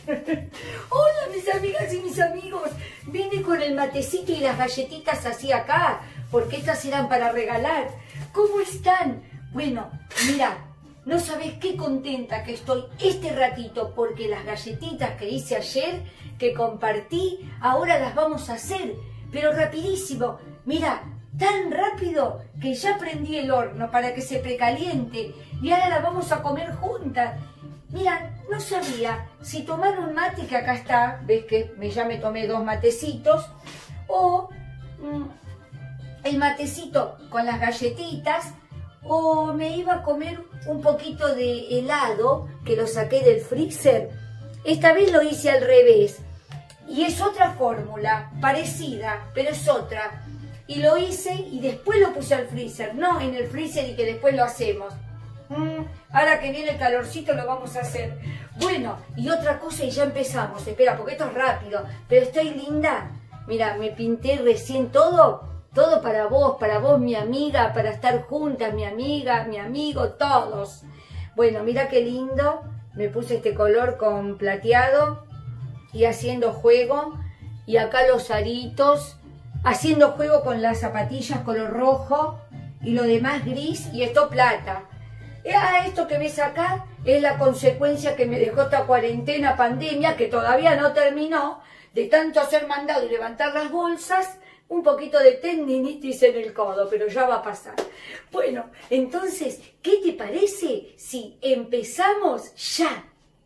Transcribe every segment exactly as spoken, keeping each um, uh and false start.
Hola mis amigas y mis amigos, vine con el matecito y las galletitas así acá, porque estas eran para regalar. ¿Cómo están? Bueno, mira, no sabés qué contenta que estoy este ratito, porque las galletitas que hice ayer, que compartí, ahora las vamos a hacer, pero rapidísimo. Mira, tan rápido que ya prendí el horno para que se precaliente y ahora las vamos a comer juntas. Mira, no sabía si tomar un mate, que acá está, ves que me, ya me tomé dos matecitos, o mmm, el matecito con las galletitas, o me iba a comer un poquito de helado que lo saqué del freezer. Esta vez lo hice al revés y es otra fórmula parecida, pero es otra. Y lo hice y después lo puse al freezer, no en el freezer y que después lo hacemos. Mm, ahora que viene el calorcito lo vamos a hacer. Bueno, y otra cosa y ya empezamos. Espera, porque esto es rápido, pero estoy linda. Mira, me pinté recién todo, todo para vos, para vos mi amiga, para estar juntas, mi amiga, mi amigo, todos. Bueno, mira qué lindo. Me puse este color con plateado y haciendo juego. Y acá los aritos, haciendo juego con las zapatillas color rojo y lo demás gris y esto plata. Ah, esto que ves acá es la consecuencia que me dejó esta cuarentena, pandemia, que todavía no terminó, de tanto hacer mandado y levantar las bolsas, un poquito de tendinitis en el codo, pero ya va a pasar. Bueno, entonces, ¿qué te parece si empezamos ya?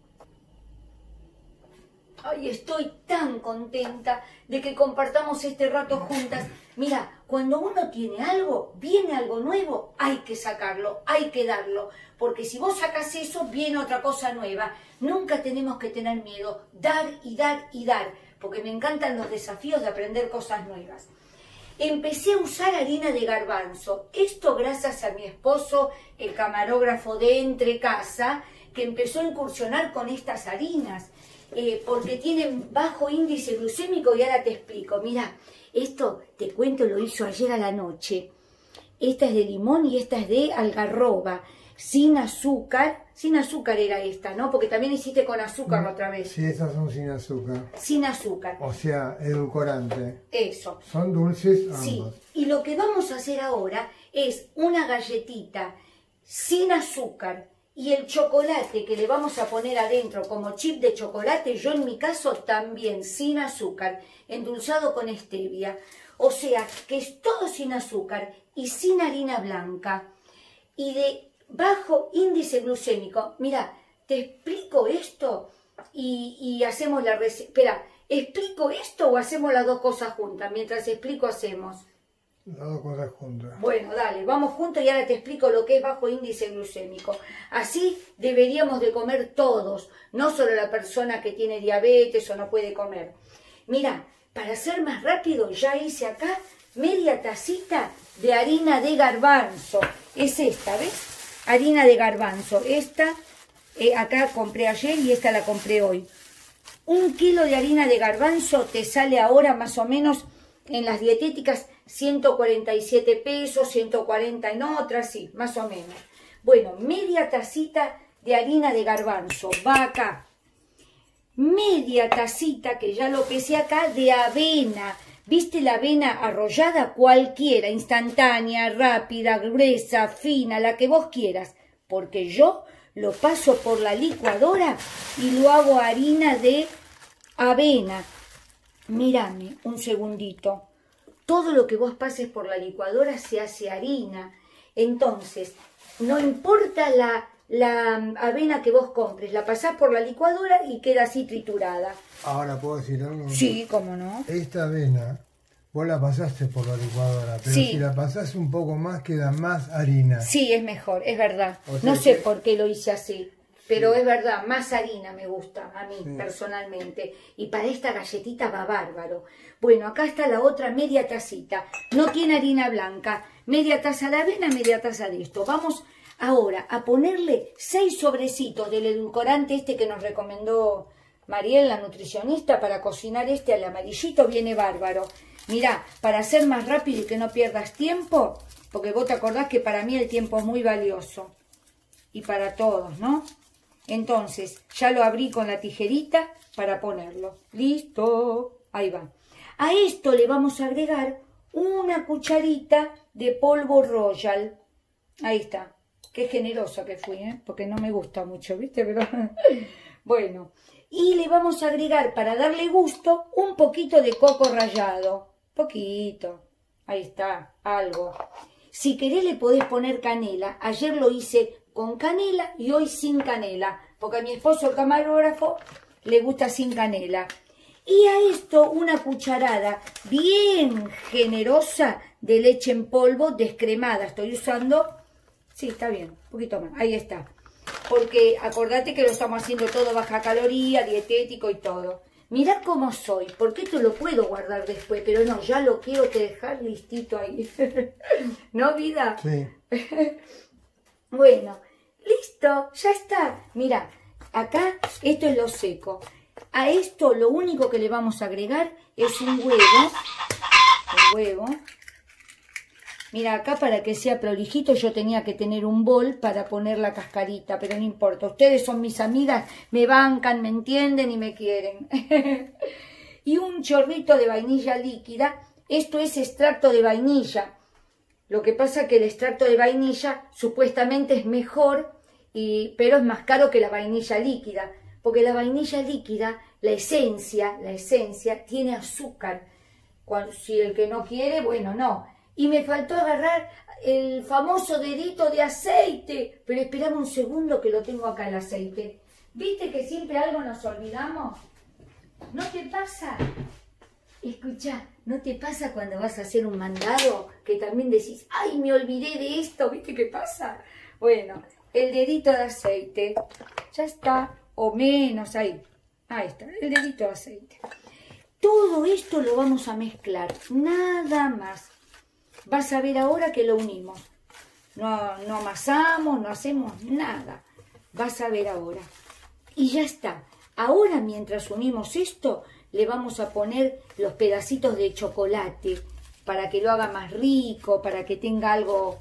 Ay, estoy tan contenta de que compartamos este rato juntas. Mira, cuando uno tiene algo, viene algo nuevo, hay que sacarlo, hay que darlo. Porque si vos sacas eso, viene otra cosa nueva. Nunca tenemos que tener miedo, dar y dar y dar. Porque me encantan los desafíos de aprender cosas nuevas. Empecé a usar harina de garbanzo. Esto gracias a mi esposo, el camarógrafo de Entre Casa, que empezó a incursionar con estas harinas. Eh, porque tienen bajo índice glucémico y ahora te explico. Mira, esto te cuento, lo hizo ayer a la noche. Esta es de limón y esta es de algarroba, sin azúcar. Sin azúcar era esta, ¿no? Porque también hiciste con azúcar la otra vez. Sí, estas son sin azúcar. Sin azúcar. O sea, edulcorante. Eso. Son dulces ambos. Sí, y lo que vamos a hacer ahora es una galletita sin azúcar. Y el chocolate que le vamos a poner adentro como chip de chocolate, yo en mi caso también sin azúcar, endulzado con stevia. O sea, que es todo sin azúcar y sin harina blanca. Y de bajo índice glucémico. Mira, te explico esto y, y hacemos la receta. Espera, ¿explico esto o hacemos las dos cosas juntas? Mientras explico, hacemos. Las dos cosas juntas. Bueno, dale, vamos juntos y ahora te explico lo que es bajo índice glucémico. Así deberíamos de comer todos, no solo la persona que tiene diabetes o no puede comer. Mira, para ser más rápido, ya hice acá media tacita de harina de garbanzo. Es esta, ¿ves? Harina de garbanzo. Esta, eh, acá compré ayer y esta la compré hoy. Un kilo de harina de garbanzo te sale ahora más o menos en las dietéticas ciento cuarenta y siete pesos, ciento cuarenta en otras, sí, más o menos. Bueno, media tacita de harina de garbanzo, va acá. Media tacita, que ya lo pesé acá, de avena. ¿Viste la avena arrollada? Cualquiera, instantánea, rápida, gruesa, fina, la que vos quieras. Porque yo lo paso por la licuadora y lo hago harina de avena. Mírame un segundito. Todo lo que vos pases por la licuadora se hace harina. Entonces, no importa la, la avena que vos compres, la pasás por la licuadora y queda así triturada. Ahora, ¿puedo decir algo? Sí, cómo no. Esta avena, vos la pasaste por la licuadora, pero sí. Si la pasás un poco más, queda más harina. Sí, es mejor, es verdad. O sea no sé que... por qué lo hice así. Pero sí. Es verdad, más harina me gusta a mí, sí. Personalmente. Y para esta galletita va bárbaro. Bueno, acá está la otra media tacita. No tiene harina blanca. Media taza de avena, media taza de esto. Vamos ahora a ponerle seis sobrecitos del edulcorante este que nos recomendó Mariel, la nutricionista, para cocinar este al amarillito. Viene bárbaro. Mirá, para hacer más rápido y que no pierdas tiempo, porque vos te acordás que para mí el tiempo es muy valioso. Y para todos, ¿no? Entonces, ya lo abrí con la tijerita para ponerlo. Listo, ahí va. A esto le vamos a agregar una cucharita de polvo Royal. Ahí está. Qué generosa que fui, ¿eh? Porque no me gusta mucho, ¿viste? Pero bueno. Y le vamos a agregar, para darle gusto, un poquito de coco rallado. Poquito. Ahí está, algo. Si querés le podés poner canela. Ayer lo hice con canela y hoy sin canela. Porque a mi esposo, el camarógrafo, le gusta sin canela. Y a esto una cucharada bien generosa de leche en polvo descremada. Estoy usando... Sí, está bien, un poquito más. Ahí está. Porque acordate que lo estamos haciendo todo baja caloría, dietético y todo. Mirá cómo soy, porque esto lo puedo guardar después, pero no, ya lo quiero que dejar listito ahí. ¿No, vida? Sí. Bueno, listo, ya está. Mirá, acá esto es lo seco. A esto lo único que le vamos a agregar es un huevo. Un huevo. Mira, acá para que sea prolijito yo tenía que tener un bol para poner la cascarita, pero no importa. Ustedes son mis amigas, me bancan, me entienden y me quieren. Y un chorrito de vainilla líquida. Esto es extracto de vainilla. Lo que pasa es que el extracto de vainilla supuestamente es mejor, y, pero es más caro que la vainilla líquida. Porque la vainilla líquida, la esencia, la esencia tiene azúcar. Cuando, si el que no quiere, bueno, no. Y me faltó agarrar el famoso dedito de aceite. Pero esperame un segundo que lo tengo acá el aceite. ¿Viste que siempre algo nos olvidamos? ¿No te pasa? Escucha, ¿no te pasa cuando vas a hacer un mandado que también decís, ay, me olvidé de esto? ¿Viste qué pasa? Bueno, el dedito de aceite. Ya está. O menos, ahí. Ahí está, el dedito de aceite. Todo esto lo vamos a mezclar. Nada más. Vas a ver ahora que lo unimos. No, no amasamos, no hacemos nada. Vas a ver ahora. Y ya está. Ahora, mientras unimos esto, le vamos a poner los pedacitos de chocolate para que lo haga más rico, para que tenga algo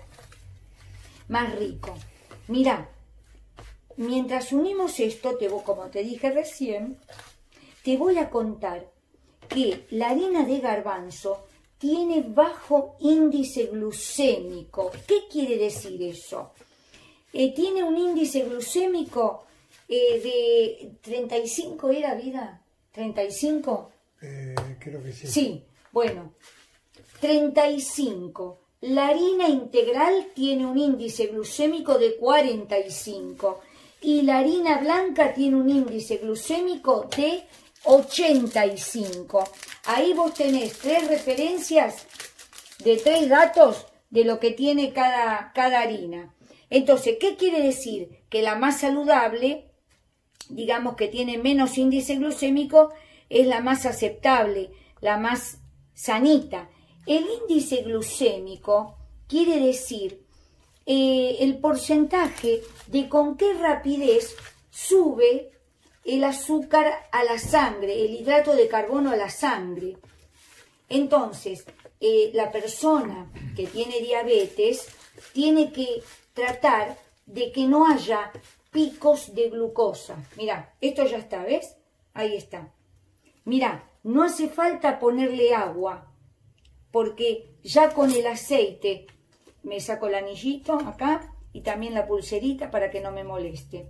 más rico. Mirá, mientras unimos esto, te, como te dije recién, te voy a contar que la harina de garbanzo tiene bajo índice glucémico. ¿Qué quiere decir eso? Eh, tiene un índice glucémico eh, de treinta y cinco, ¿era, vida? ¿treinta y cinco? Eh, creo que sí. Sí, bueno, treinta y cinco. La harina integral tiene un índice glucémico de cuarenta y cinco. Y la harina blanca tiene un índice glucémico de ochenta y cinco. Ahí vos tenés tres referencias de tres datos de lo que tiene cada, cada harina. Entonces, ¿qué quiere decir? Que la más saludable, digamos que tiene menos índice glucémico, es la más aceptable, la más sanita. El índice glucémico quiere decir eh, el porcentaje de con qué rapidez sube el azúcar a la sangre, el hidrato de carbono a la sangre. Entonces, eh, la persona que tiene diabetes tiene que tratar de que no haya picos de glucosa. Mirá, esto ya está, ¿ves? Ahí está. Mirá, no hace falta ponerle agua, porque ya con el aceite me saco el anillito acá y también la pulserita para que no me moleste.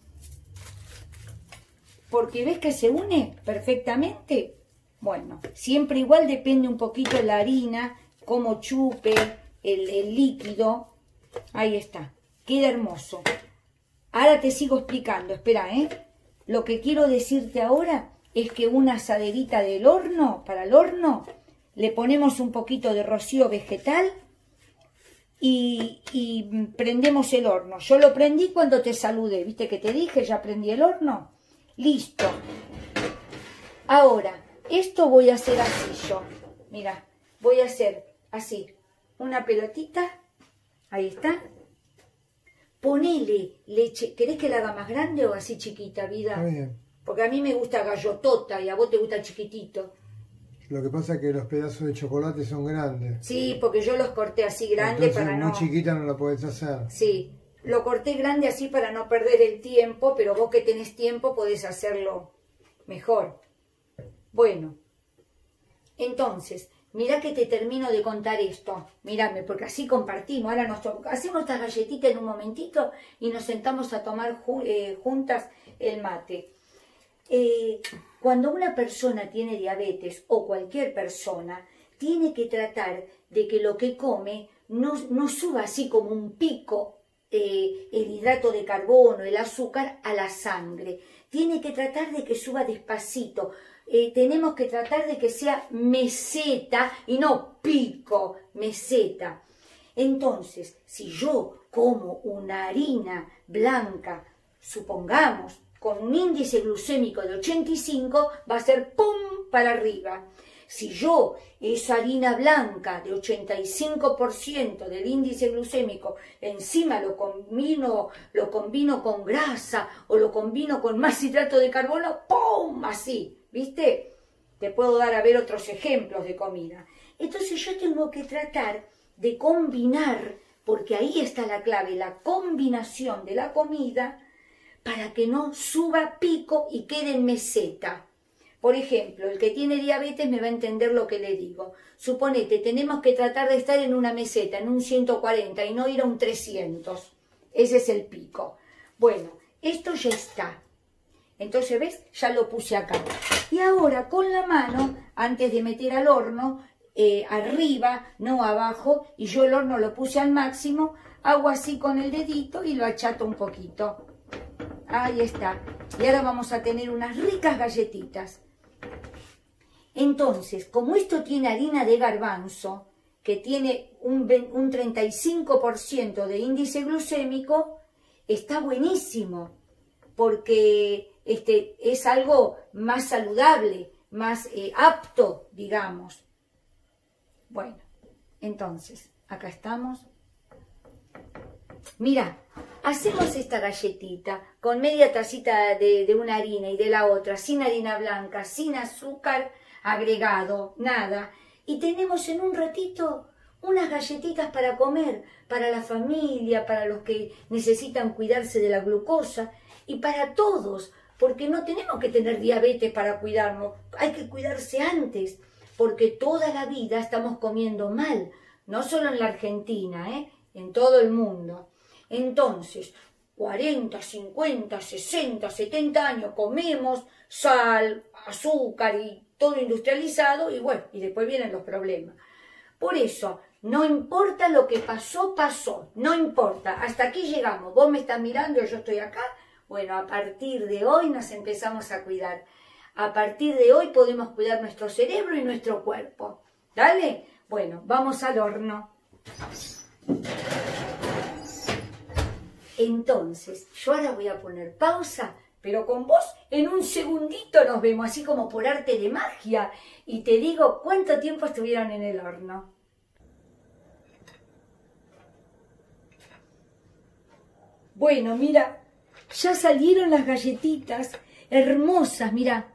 Porque ves que se une perfectamente. Bueno, siempre igual depende un poquito de la harina, cómo chupe el, el líquido. Ahí está, queda hermoso. Ahora te sigo explicando, espera, ¿eh? Lo que quiero decirte ahora es que una asaderita del horno, para el horno, le ponemos un poquito de rocío vegetal y, y prendemos el horno. Yo lo prendí cuando te saludé, ¿viste que te dije? Ya prendí el horno. Listo. Ahora, esto voy a hacer así yo. Mira, voy a hacer así, una pelotita. Ahí está. Ponele leche. ¿Querés que la haga más grande o así chiquita, vida? Está bien. Porque a mí me gusta gallotota y a vos te gusta chiquitito. Lo que pasa es que los pedazos de chocolate son grandes. Sí, porque yo los corté así grandes Entonces, para muy no... chiquita no la podés hacer. Sí, lo corté grande así para no perder el tiempo, pero vos que tenés tiempo podés hacerlo mejor. Bueno, entonces, mirá que te termino de contar esto. Mírame, porque así compartimos. Ahora nos hacemos esta galletita en un momentito y nos sentamos a tomar eh, juntas el mate. Eh, cuando una persona tiene diabetes, o cualquier persona, tiene que tratar de que lo que come no, no suba así como un pico eh, el hidrato de carbono, el azúcar a la sangre. Tiene que tratar de que suba despacito. Eh, tenemos que tratar de que sea meseta y no pico, meseta. Entonces, si yo como una harina blanca, supongamos, con un índice glucémico de ochenta y cinco, va a ser pum para arriba. Si yo esa harina blanca de ochenta y cinco por ciento del índice glucémico encima lo combino, lo combino con grasa o lo combino con más hidrato de carbono, ¡pum! Así, ¿viste? Te puedo dar a ver otros ejemplos de comida. Entonces yo tengo que tratar de combinar, porque ahí está la clave, la combinación de la comida para que no suba pico y quede en meseta. Por ejemplo, el que tiene diabetes me va a entender lo que le digo. Suponete, tenemos que tratar de estar en una meseta, en un ciento cuarenta y no ir a un trescientos. Ese es el pico. Bueno, esto ya está. Entonces, ¿ves? Ya lo puse acá. Y ahora con la mano, antes de meter al horno, eh, arriba, no abajo, y yo el horno lo puse al máximo, hago así con el dedito y lo achato un poquito. Ahí está. Y ahora vamos a tener unas ricas galletitas. Entonces, como esto tiene harina de garbanzo, que tiene un, un treinta y cinco por ciento de índice glucémico, está buenísimo, porque este, es algo más saludable, más eh, apto, digamos. Bueno, entonces, acá estamos. Mira, hacemos esta galletita con media tacita de, de una harina y de la otra, sin harina blanca, sin azúcar agregado, nada. Y tenemos en un ratito unas galletitas para comer, para la familia, para los que necesitan cuidarse de la glucosa y para todos, porque no tenemos que tener diabetes para cuidarnos, hay que cuidarse antes, porque toda la vida estamos comiendo mal, no solo en la Argentina, ¿eh? En todo el mundo. Entonces, cuarenta, cincuenta, sesenta, setenta años comemos sal, azúcar y todo industrializado y bueno, y después vienen los problemas. Por eso, no importa lo que pasó, pasó, no importa, hasta aquí llegamos, vos me estás mirando, yo estoy acá, bueno, a partir de hoy nos empezamos a cuidar, a partir de hoy podemos cuidar nuestro cerebro y nuestro cuerpo, ¿dale? Bueno, vamos al horno. Entonces, yo ahora voy a poner pausa, pero con vos en un segundito nos vemos, así como por arte de magia, y te digo cuánto tiempo estuvieron en el horno. Bueno, mira, ya salieron las galletitas, hermosas, mira,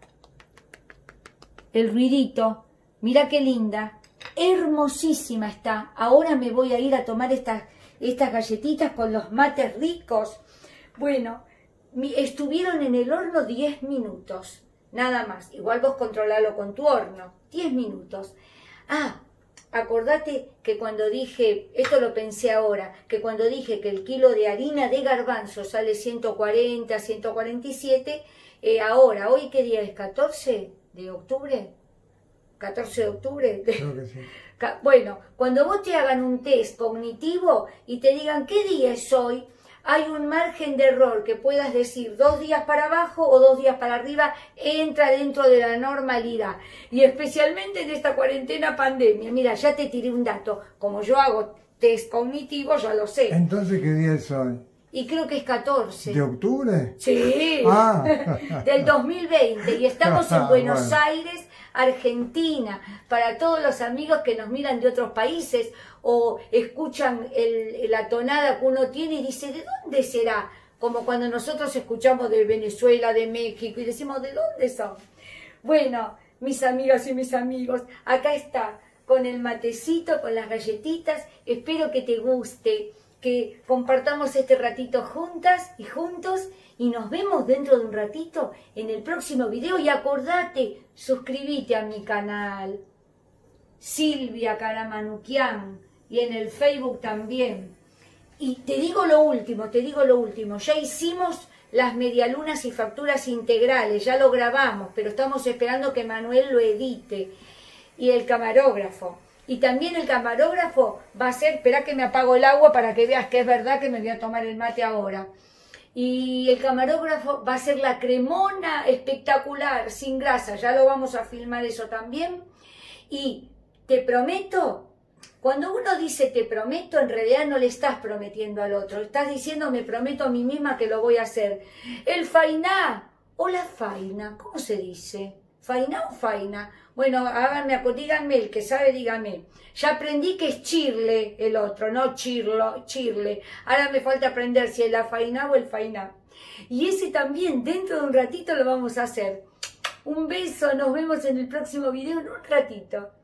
el ruidito, mira qué linda, hermosísima está. Ahora me voy a ir a tomar estas, estas galletitas con los mates ricos. Bueno, mi, estuvieron en el horno diez minutos, nada más. Igual vos controlalo con tu horno, diez minutos. Ah, acordate que cuando dije, esto lo pensé ahora, que cuando dije que el kilo de harina de garbanzo sale ciento cuarenta, ciento cuarenta y siete, eh, ahora, ¿hoy qué día es? ¿catorce de octubre? ¿catorce de octubre? Creo que sí. Bueno, cuando vos te hagan un test cognitivo y te digan qué día es hoy, hay un margen de error que puedas decir dos días para abajo o dos días para arriba, entra dentro de la normalidad. Y especialmente en esta cuarentena pandemia. Mira, ya te tiré un dato. Como yo hago test cognitivo, ya lo sé. Entonces, ¿qué día es hoy? Y creo que es catorce. ¿De octubre? Sí, ah. del dos mil veinte. Y estamos en Buenos Bueno. Aires, Argentina. Para todos los amigos que nos miran de otros países o escuchan el, la tonada que uno tiene y dice, ¿de dónde será? Como cuando nosotros escuchamos de Venezuela, de México y decimos, ¿de dónde son? Bueno, mis amigas y mis amigos, acá está, con el matecito, con las galletitas. Espero que te guste. que compartamos este ratito juntas y juntos y nos vemos dentro de un ratito en el próximo video y acordate, suscríbete a mi canal, Silvia Caramanuquian, y en el Facebook también. Y te digo lo último, te digo lo último, ya hicimos las medialunas y facturas integrales, ya lo grabamos, pero estamos esperando que Manuel lo edite, y el camarógrafo. Y también el camarógrafo va a ser, espera que me apago el agua para que veas que es verdad que me voy a tomar el mate ahora. Y el camarógrafo va a ser la cremona espectacular, sin grasa, ya lo vamos a filmar eso también. Y te prometo, cuando uno dice te prometo, en realidad no le estás prometiendo al otro, estás diciendo me prometo a mí misma que lo voy a hacer. El fainá o la faina, ¿cómo se dice? ¿Fainá o faina? Bueno, háganme, díganme, el que sabe, díganme. Ya aprendí que es chirle el otro, no chirlo, chirle. Ahora me falta aprender si es la fainá o el fainá. Y ese también, dentro de un ratito lo vamos a hacer. Un beso, nos vemos en el próximo video en un ratito.